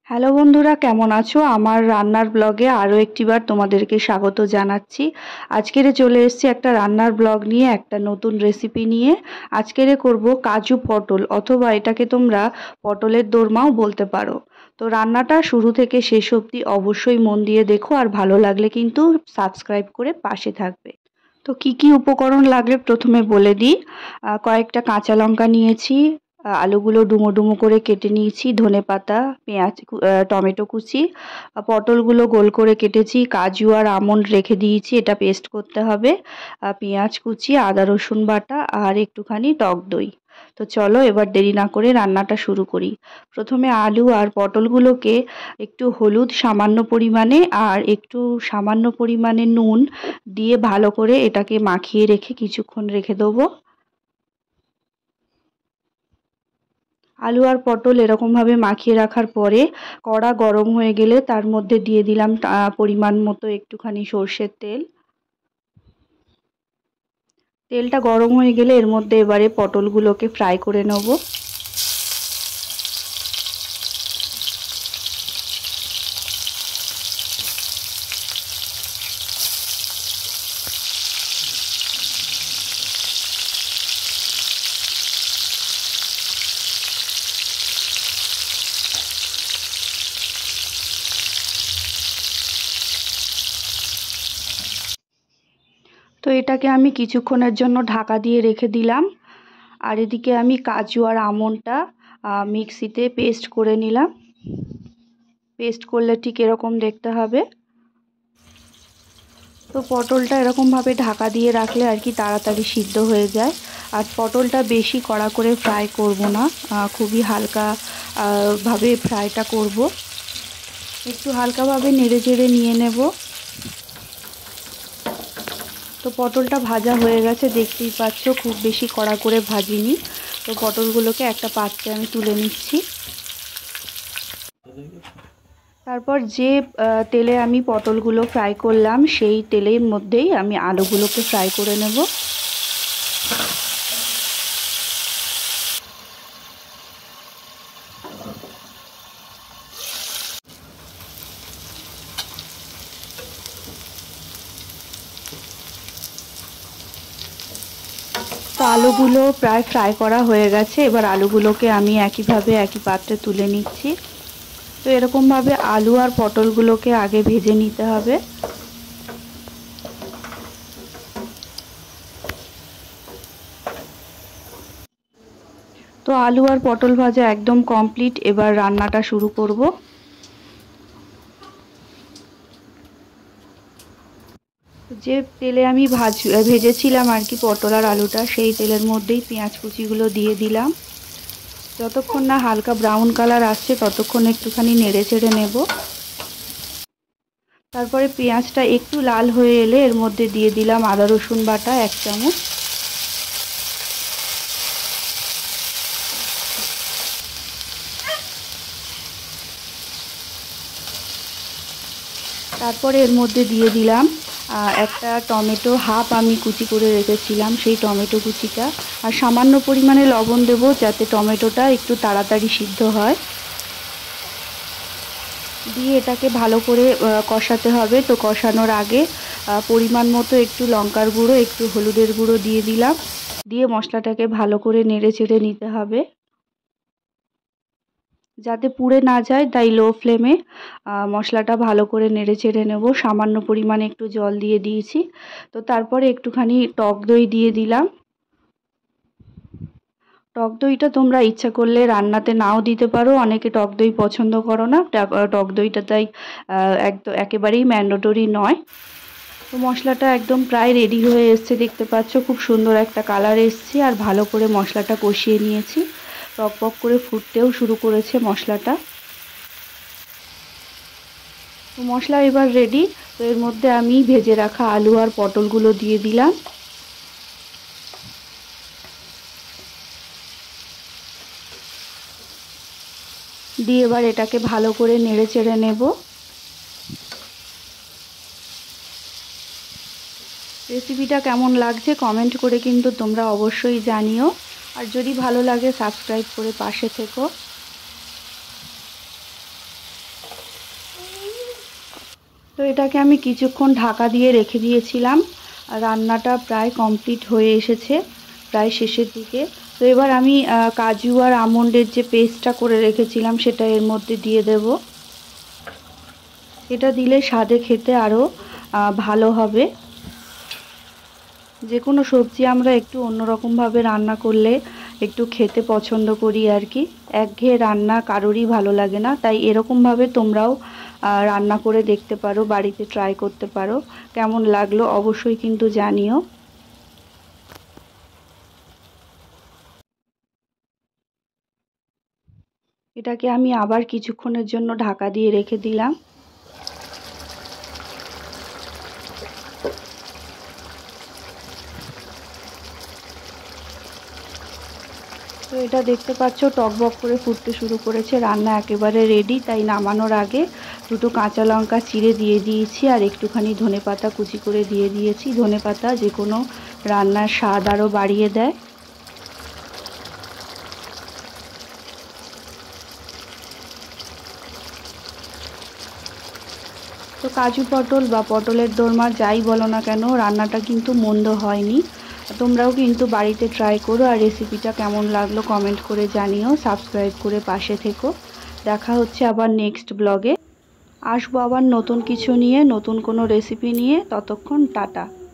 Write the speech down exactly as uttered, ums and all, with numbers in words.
Hello বন্ধুরা, কেমন আছো? আমার রান্নার ব্লগে আরও একটিবার তোমাদেরকে স্বাগত জানাচ্ছি। আজকেরে চলে এসেছি একটা রান্নার ব্লগ নিয়ে, একটা নতুন রেসিপি নিয়ে। আজকেরে করব কাজু পটল, অথবা এটাকে তোমরা পটলের দোরমাও বলতে পারো। তো রান্নাটা শুরু থেকে শেষ অবধি অবশ্যই মন দিয়ে দেখো, আর ভালো লাগলে কিন্তু সাবস্ক্রাইব করে পাশে থাকবে। তো কি কি উপকরণ লাগবে প্রথমে বলে দিই। আহ, কয়েকটা কাঁচা লঙ্কা নিয়েছি, আহ, আলুগুলো ডুমো ডুমো করে কেটে নিয়েছি, ধনেপাতা, পেঁয়াজ, কু- আহ, টমেটো কুচি, আহ, পটলগুলো গোল করে কেটেছি, কাজু আর আমন্ড রেখে দিয়েছি, এটা পেস্ট করতে হবে, আহ, পেঁয়াজ কুচি, আদা রসুন বাটা, আর একটুখানি টক দই। তো চলো এবার দেরি না করে রান্নাটা শুরু করি। প্রথমে আলু আর পটলগুলোকে একটু হলুদ সামান্য পরিমাণে আর একটু সামান্য পরিমাণে নুন দিয়ে ভালো করে এটাকে মাখিয়ে রেখে কিছুক্ষণ রেখে দেবো। আলু আর পটল এরকমভাবে মাখিয়ে রাখার পরে কড়া গরম হয়ে গেলে তার মধ্যে দিয়ে দিলাম আহ, পরিমাণ মতো একটুখানি সর্ষের তেল। তেলটা গরম হয়ে গেলে এর মধ্যে এবারে পটলগুলোকে ফ্রাই করে নেব। তো এটাকে আমি কিছুক্ষণের জন্য ঢাকা দিয়ে রেখে দিলাম। আর এদিকে আমি কাজু আর আমন্ডটা মিক্সিতে পেস্ট করে নিলাম। পেস্ট করলে ঠিক এরকম দেখতে হবে। তো পটলটা এরকমভাবে ঢাকা দিয়ে রাখলে আর কি তাড়াতাড়ি সিদ্ধ হয়ে যায়। আর পটলটা বেশি কড়া করে ফ্রাই করব না, খুবই হালকা ভাবে ফ্রাইটা করব। একটু হালকাভাবে নেড়ে চেড়ে নিয়ে নেব। তো পটলটা ভাজা হয়ে গেছে, দেখতেই পাচ্ছ, খুব বেশি কড়া করে ভাজিনি। তো পটলগুলোকে একটা পাত্রে আমি তুলে নিচ্ছি। তারপর যে তেলে আমি পটলগুলো ফ্রাই করলাম সেই তেলের মধ্যেই আমি আলুগুলোকে ফ্রাই করে নেব। তো আলুগুলো প্রায় ফ্রাই করা হয়ে গেছে, এবার আলুগুলোকে আমি একইভাবে একই পাত্রে তুলে নিচ্ছি। তো এরকমভাবে আলু আর পটলগুলোকে আগে ভেজে নিতে হবে। তো আলু আর পটল ভাজা একদম কমপ্লিট, এবার রান্নাটা শুরু করব। যে তেলে আমি ভাজ ভেজেছিলাম আর কি পটল আর আলুটা, সেই তেলের মধ্যেই পেঁয়াজ কুচিগুলো দিয়ে দিলাম। যতক্ষণ না হালকা ব্রাউন কালার আসছে ততক্ষণ একটুখানি নেড়ে চেড়ে নেব। তারপরে পেঁয়াজটা একটু লাল হয়ে এলে এর মধ্যে দিয়ে দিলাম আদা রসুন বাটা এক চামচ। তারপরে এর মধ্যে দিয়ে দিলাম একটা টমেটো, হাফ আমি কুচি করে রেখেছিলাম সেই টমেটো কুচিটা, আর সামান্য পরিমাণে লবণ দেব যাতে টমেটোটা একটু তাড়াতাড়ি সিদ্ধ হয়। দিয়ে এটাকে ভালো করে কষাতে হবে। তো কষানোর আগে পরিমাণ মতো একটু লঙ্কার গুঁড়ো, একটু হলুদের গুঁড়ো দিয়ে দিলাম। দিয়ে মশলাটাকে ভালো করে নেড়ে চেড়ে নিতে হবে যাতে পুড়ে না যায়, তাই লো ফ্লেমে মশলাটা ভালো করে নেড়ে চেড়ে নেব। সামান্য পরিমাণে একটু জল দিয়ে দিয়েছি। তো তারপরে একটুখানি টক দই দিয়ে দিলাম। টক দইটা তোমরা ইচ্ছা করলে রান্নাতে নাও দিতে পারো, অনেকে টক দই পছন্দ করো না, টক দইটা তাই একদম একেবারেই ম্যান্ডেটরি নয়। তো মশলাটা একদম প্রায় রেডি হয়ে এসছে, দেখতে পাচ্ছ খুব সুন্দর একটা কালার এসছে। আর ভালো করে মশলাটা কষিয়ে নিয়েছি, টক টক করে ফুটতেও শুরু করেছে মশলাটা। তো মশলা এবার রেডি। তো এর মধ্যে আমি ভেজে রাখা আলু আর পটলগুলো দিয়ে দিলাম। দিয়ে এবার এটাকে ভালো করে নেড়ে চেড়ে নেব। রেসিপিটা কেমন লাগছে কমেন্ট করে কিন্তু তোমরা অবশ্যই জানিও। আর যদি ভালো লাগে সাবস্ক্রাইব করে পাশে থেকো। তো এটাকে আমি কিছুক্ষণ ঢাকা দিয়ে রেখে দিয়েছিলাম। রান্নাটা প্রায় কমপ্লিট হয়ে এসেছে, প্রায় শেষের দিকে। তো এবার আমি কাজু আর আমন্ডের যে পেস্টটা করে রেখেছিলাম সেটা এর মধ্যে দিয়ে দেব। এটা দিলে স্বাদে খেতে আরও ভালো হবে। যে কোনো সবজি আমরা একটু অন্যরকমভাবে রান্না করলে একটু খেতে পছন্দ করি আর কি। একঘেয়ে রান্না কারোরই ভালো লাগে না, তাই এরকমভাবে তোমরাও রান্না করে দেখতে পারো, বাড়িতে ট্রাই করতে পারো। কেমন লাগলো অবশ্যই কিন্তু জানিও। এটাকে আমি আবার কিছুক্ষণের জন্য ঢাকা দিয়ে রেখে দিলাম। তো এটা দেখতে পাচ্ছ টকবক করে ফুটতে শুরু করেছে, রান্না একেবারে রেডি। তাই নামানোর আগে দুটো কাঁচা লঙ্কা চিড়ে দিয়ে দিয়েছি আর একটুখানি ধনেপাতা কুচি করে দিয়ে দিয়েছি। ধনেপাতা যে কোনো রান্নার স্বাদ আরও বাড়িয়ে দেয়। তো কাজু পটল বা পটলের দোরমা যাই বলো না কেন, রান্নাটা কিন্তু মন্দ হয়নি। তোমরাও কিন্তু বাড়িতে ট্রাই করো, আর রেসিপিটা কেমন লাগলো কমেন্ট করে জানিও। সাবস্ক্রাইব করে পাশে থেকো। দেখা হচ্ছে আবার নেক্সট ব্লগে। আসবো আবার নতুন কিছু নিয়ে, নতুন কোনো রেসিপি নিয়ে। ততক্ষণ টাটা।